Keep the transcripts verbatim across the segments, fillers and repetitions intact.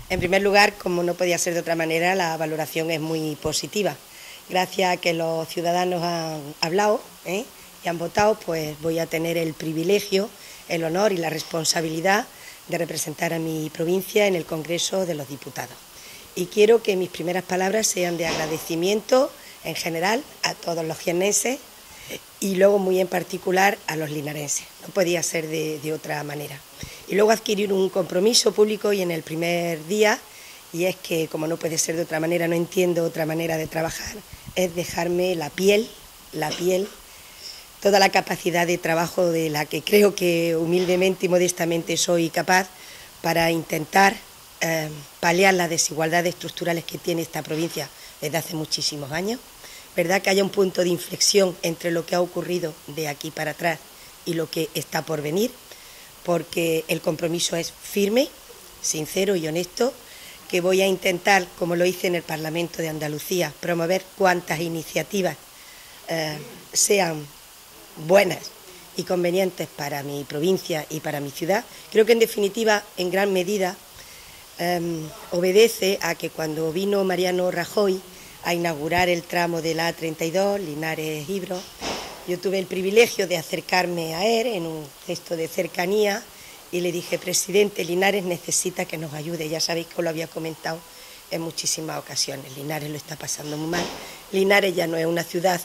En primer lugar, como no podía ser de otra manera, la valoración es muy positiva. Gracias a que los ciudadanos han hablado ¿eh? y han votado, pues voy a tener el privilegio, el honor y la responsabilidad de representar a mi provincia en el Congreso de los Diputados. Y quiero que mis primeras palabras sean de agradecimiento en general a todos los jiennenses y luego muy en particular a los linarenses. No podía ser de, de otra manera. Y luego adquirir un compromiso público y en el primer día, y es que como no puede ser de otra manera, no entiendo otra manera de trabajar, es dejarme la piel, la piel, toda la capacidad de trabajo de la que creo que humildemente y modestamente soy capaz para intentar eh, paliar las desigualdades estructurales que tiene esta provincia desde hace muchísimos años. ¿Verdad que haya un punto de inflexión entre lo que ha ocurrido de aquí para atrás y lo que está por venir? Porque el compromiso es firme, sincero y honesto, que voy a intentar, como lo hice en el Parlamento de Andalucía, promover cuantas iniciativas eh, sean buenas y convenientes para mi provincia y para mi ciudad. Creo que en definitiva, en gran medida, eh, obedece a que cuando vino Mariano Rajoy a inaugurar el tramo de la A treinta y dos, Linares-Ibro, yo tuve el privilegio de acercarme a él en un gesto de cercanía y le dije: presidente, Linares necesita que nos ayude. Ya sabéis que os lo había comentado en muchísimas ocasiones. Linares lo está pasando muy mal. Linares ya no es una ciudad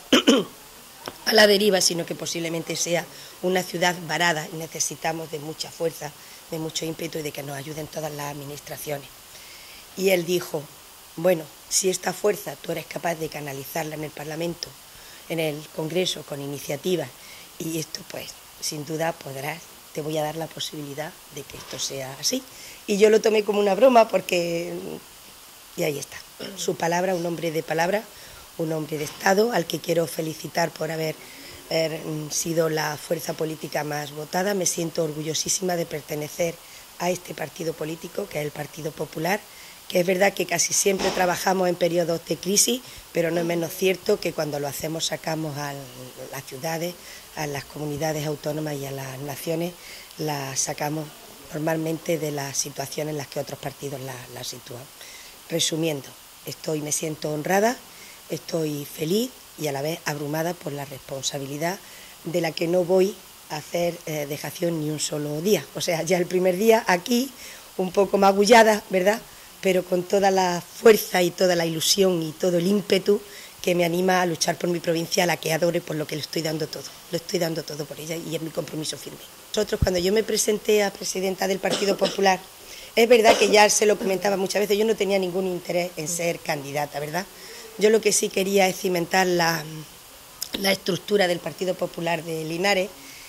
a la deriva, sino que posiblemente sea una ciudad varada y necesitamos de mucha fuerza, de mucho ímpetu y de que nos ayuden todas las administraciones. Y él dijo: bueno, si esta fuerza tú eres capaz de canalizarla en el Parlamento, en el Congreso, con iniciativas, y esto pues sin duda podrás, te voy a dar la posibilidad de que esto sea así. Y yo lo tomé como una broma porque, y ahí está, su palabra, un hombre de palabra, un hombre de Estado, al que quiero felicitar por haber eh, sido la fuerza política más votada. Me siento orgullosísima de pertenecer a este partido político, que es el Partido Popular, que es verdad que casi siempre trabajamos en periodos de crisis, pero no es menos cierto que cuando lo hacemos sacamos a las ciudades, a las comunidades autónomas y a las naciones, las sacamos normalmente de las situaciones en las que otros partidos las la sitúan. Resumiendo, estoy, me siento honrada, estoy feliz y a la vez abrumada por la responsabilidad de la que no voy a hacer eh, dejación ni un solo día. O sea, ya el primer día aquí, un poco magullada, ¿verdad?, pero con toda la fuerza y toda la ilusión y todo el ímpetu que me anima a luchar por mi provincia, a la que adoro y por lo que le estoy dando todo. Lo estoy dando todo por ella y es mi compromiso firme. Nosotros, cuando yo me presenté a presidenta del Partido Popular, es verdad que ya se lo comentaba muchas veces, yo no tenía ningún interés en ser candidata, ¿verdad? Yo lo que sí quería es cimentar la, la estructura del Partido Popular de Linares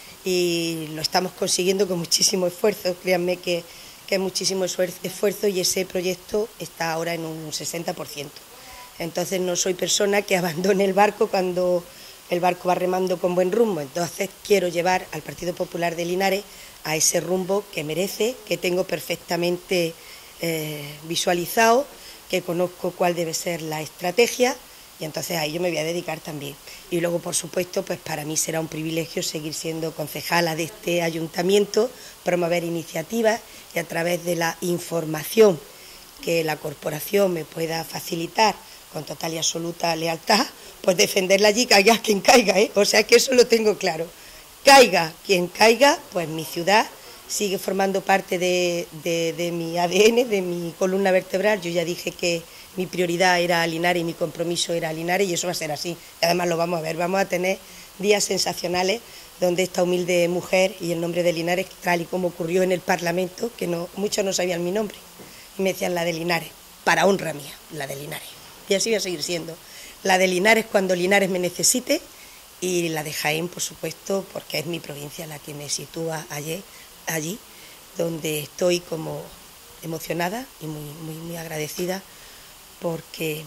y lo estamos consiguiendo con muchísimo esfuerzo, créanme que que es muchísimo esfuerzo y ese proyecto está ahora en un sesenta por ciento. Entonces no soy persona que abandone el barco cuando el barco va remando con buen rumbo, entonces quiero llevar al Partido Popular de Linares a ese rumbo que merece, que tengo perfectamente eh, visualizado, que conozco cuál debe ser la estrategia y entonces a ello me voy a dedicar también. Y luego, por supuesto, pues para mí será un privilegio seguir siendo concejala de este ayuntamiento, promover iniciativas y a través de la información que la corporación me pueda facilitar con total y absoluta lealtad, pues defenderla allí, caiga quien caiga, ¿eh? O sea que eso lo tengo claro. Caiga quien caiga, pues mi ciudad sigue formando parte de, de, de mi A D N, de mi columna vertebral. Yo ya dije que mi prioridad era Linares y mi compromiso era Linares y eso va a ser así. Además lo vamos a ver, vamos a tener días sensacionales donde esta humilde mujer y el nombre de Linares, tal y como ocurrió en el Parlamento, que no, muchos no sabían mi nombre, y me decían la de Linares, para honra mía, la de Linares. Y así va a seguir siendo, la de Linares cuando Linares me necesite y la de Jaén, por supuesto, porque es mi provincia la que me sitúa allí, allí donde estoy como emocionada y muy, muy, muy agradecida porque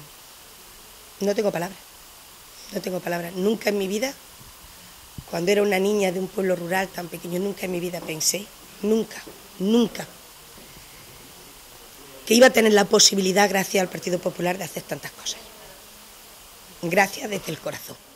no tengo palabras, no tengo palabras, nunca en mi vida. Cuando era una niña de un pueblo rural tan pequeño, nunca en mi vida pensé, nunca, nunca, que iba a tener la posibilidad, gracias al Partido Popular, de hacer tantas cosas. Gracias desde el corazón.